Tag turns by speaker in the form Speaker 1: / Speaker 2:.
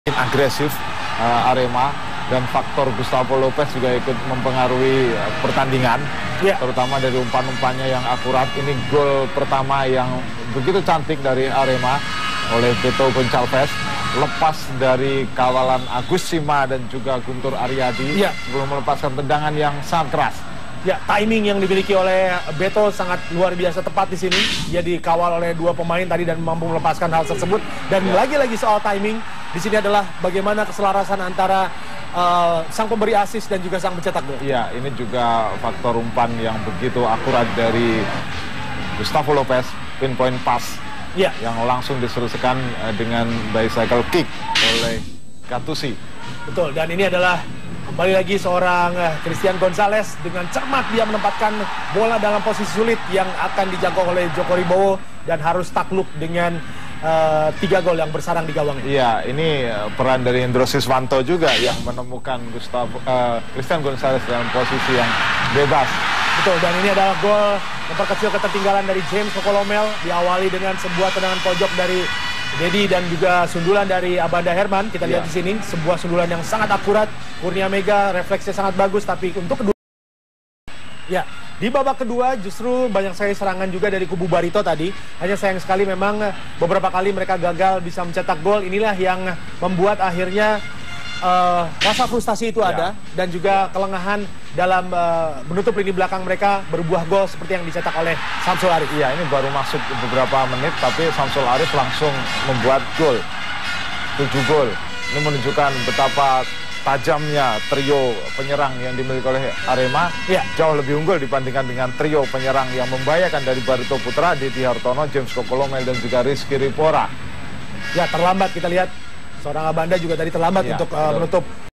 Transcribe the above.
Speaker 1: agresif Arema, dan faktor Gustavo Lopez juga ikut mempengaruhi pertandingan, terutama dari umpan-umpannya yang akurat. Ini gol pertama yang begitu cantik dari Arema oleh Beto Goncalves, lepas dari kawalan Agus Sima dan juga Guntur Aryadi sebelum melepaskan tendangan yang sangat keras.
Speaker 2: Ya, timing yang dimiliki oleh Beto sangat luar biasa tepat di sini. Dia dikawal oleh dua pemain tadi dan mampu melepaskan hal tersebut. Dan lagi-lagi soal timing, di sini adalah bagaimana keselarasan antara sang pemberi asis dan juga sang pencetak gol.
Speaker 1: Iya, ini juga faktor umpan yang begitu akurat dari Gustavo Lopez, pinpoint pass yang langsung diselesaikan dengan bicycle kick oleh Gattuso.
Speaker 2: Betul, dan ini adalah kembali lagi seorang Christian Gonzalez dengan cermat dia menempatkan bola dalam posisi sulit yang akan dijangkau oleh Joko Ribowo dan harus takluk dengan 3 gol yang bersarang di gawangnya.
Speaker 1: Iya, ini peran dari Indro Siswanto juga yang menemukan Christian Gonzalez dalam posisi yang bebas.
Speaker 2: Betul, dan ini adalah gol memperkecil ketertinggalan dari James Kokolomel, diawali dengan sebuah tendangan pojok dari Dedi dan juga sundulan dari Abanda Herman. Kita lihat di sini sebuah sundulan yang sangat akurat. Kurnia Mega refleksnya sangat bagus, tapi untuk kedua di babak kedua justru banyak sekali serangan juga dari kubu Barito tadi. Hanya sayang sekali memang beberapa kali mereka gagal bisa mencetak gol. Inilah yang membuat akhirnya rasa frustasi itu ada, dan juga kelengahan dalam menutup lini belakang mereka berbuah gol seperti yang dicetak oleh Samsul Arif.
Speaker 1: Iya, ini baru masuk beberapa menit tapi Samsul Arif langsung membuat gol. 7 gol. Ini menunjukkan betapa tajamnya trio penyerang yang dimiliki oleh Arema. Jauh lebih unggul dibandingkan dengan trio penyerang yang membahayakan dari Barito Putra, Didi Hartono, James Kokolomel dan juga Rizky Ripora.
Speaker 2: Ya, terlambat kita lihat. Seorang Abanda juga tadi terlambat untuk menutup